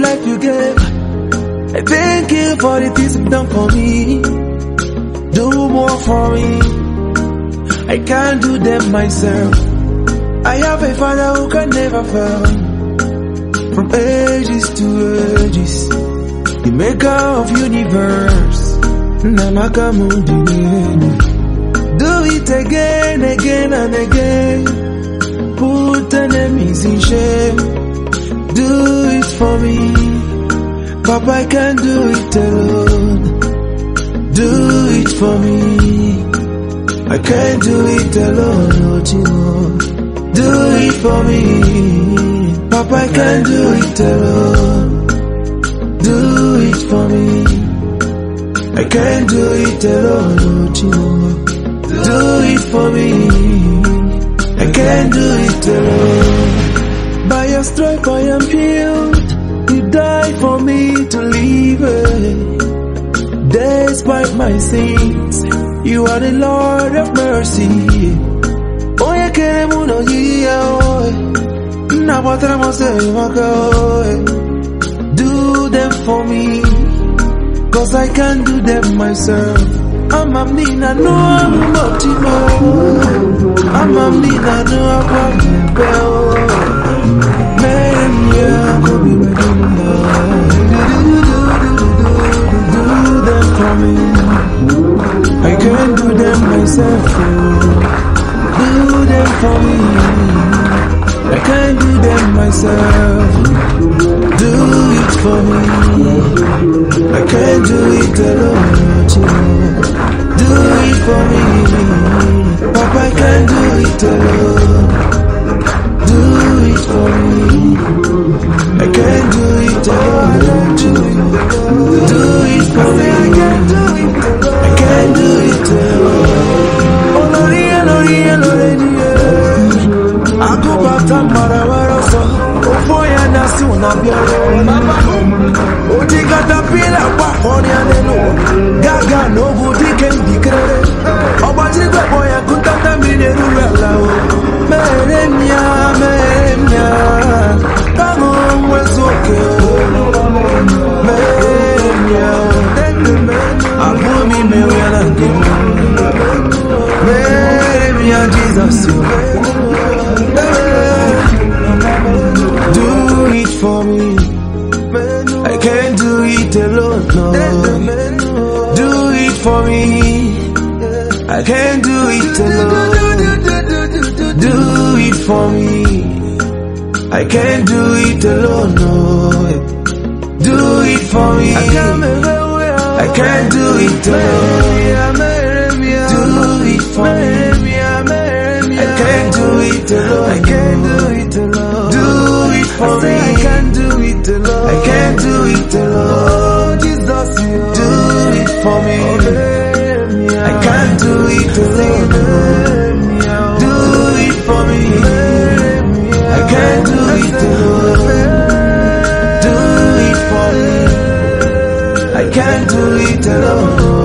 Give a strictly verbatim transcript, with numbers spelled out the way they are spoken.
life you gave. I thank you for the things you've done for me. Do more for me. I can't do them myself. I have a Father who can never fail. From ages to ages, the maker of universe. Do it again, again and again. Put enemies in shame. Do it for me, Papa, I can't do it alone. Do it for me, I can't do it alone, oh Chico. Do it for me, Papa, I can't do it alone. Do it for me, I can't do it alone, oh Chico. Do it for me, I can't do it alone. By your stripe I am healed. You died for me to live. Despite my sins, you are the Lord of mercy. Oh, you can't move no year. Now what I must say, do them for me, cause I can't do them myself. I'm a mina, no, I'm not enough. I'm a mina, no, I'm not. Man, yeah, could be my do them for me. I can't do them myself. Do them for me. I can't do them myself. Do it for me. I can't do it alone. Do it for me, Papa, I can't do it alone. Do it for me, I can't do it alone. Do it for me, I can't do it alone. I can't do it alone. Oh Lordy, Lordy, Lordy, I go back to Marawara, so oh boy, I know soon I'll be alone. Oh, they got the pill up on your name. Gaga, no good, they can be credit. Oh, but you got boy, I could have done in a rural. Meremia, Meremia, come on, what's okay. Meremia, I'm moving me when I'm giving. Meremia, Jesus, do it for me. I can't do it alone, no. Do it for me, I can't do it alone. Do it for me, I can't do it alone, no. Do it for me, I can't do it alone. Do it for me, I can't do it alone. I can't do it alone. Do it for me, I can't do it alone. I can't do it alone. Jesus, do it for me. I can't do it alone. Do it for me. I can't do it alone. Do it for me. I can't do it alone.